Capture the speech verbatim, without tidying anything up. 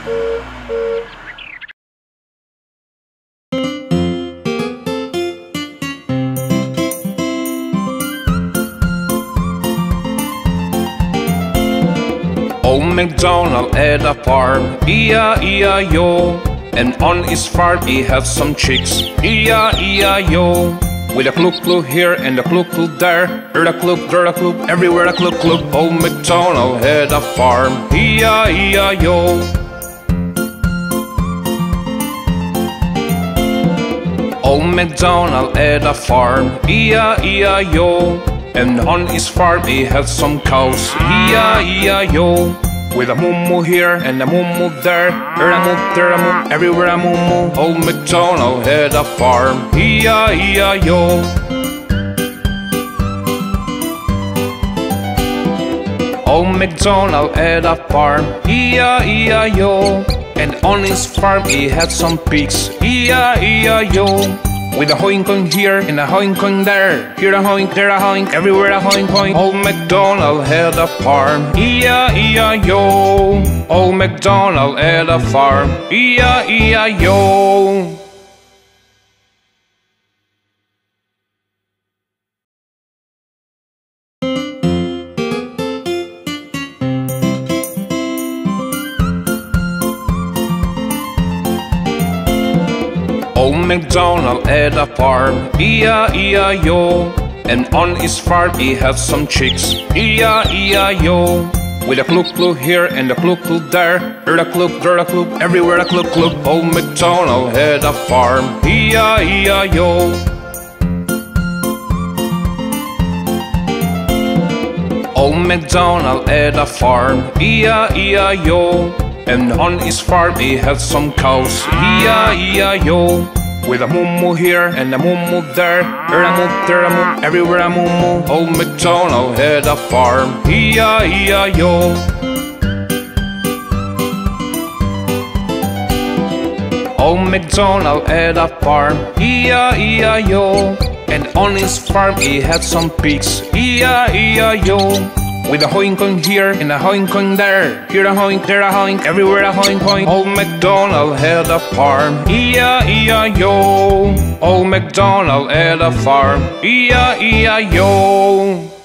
Old MacDonald had a farm, E I E I O. And on his farm he had some chicks, E I E I O. With a cluck-cluck here and a cluck-cluck there, here a cluck, there a cluck, everywhere a cluck-cluck. Old MacDonald had a farm, E I E I O. Old MacDonald had a farm, E I E I O. And on his farm he had some cows, E I E I O. With a moo-moo here and a moo-moo there, here a moo, there a moo, everywhere a moo-moo. Old MacDonald had a farm, E I E I O. Old MacDonald had a farm, E I E I O. And on his farm he had some pigs, E I E I O. With a hoink-oink here and a hoink-oink there, here a hoink, there a hoink, everywhere a hoink-oink. Old MacDonald had a farm, E I E I O. Old MacDonald had a farm, E I E I O. Old MacDonald had a farm, E I E I O. And on his farm he had some chicks, E I E I O. With a cluck-cluck here and a cluck-cluck there, here a cluck, there a cluck, everywhere a cluck-cluck. Old MacDonald had a farm, E I E I O. Old MacDonald had a farm, E I E I O. And on his farm he had some cows, E I E I O. With a moo-moo here and a moo-moo there, here a moo, there a moo, everywhere a moo-moo. Old MacDonald had a farm, E I E I O. Old MacDonald had a farm, E I E I O. And on his farm he had some pigs, E I E I O. With a hoink-oink here and a hoink-oink there, here a hoink, there a hoink, everywhere a hoink-oink. Old MacDonald had a farm, E I E I O. Old MacDonald had a farm, E I E I O.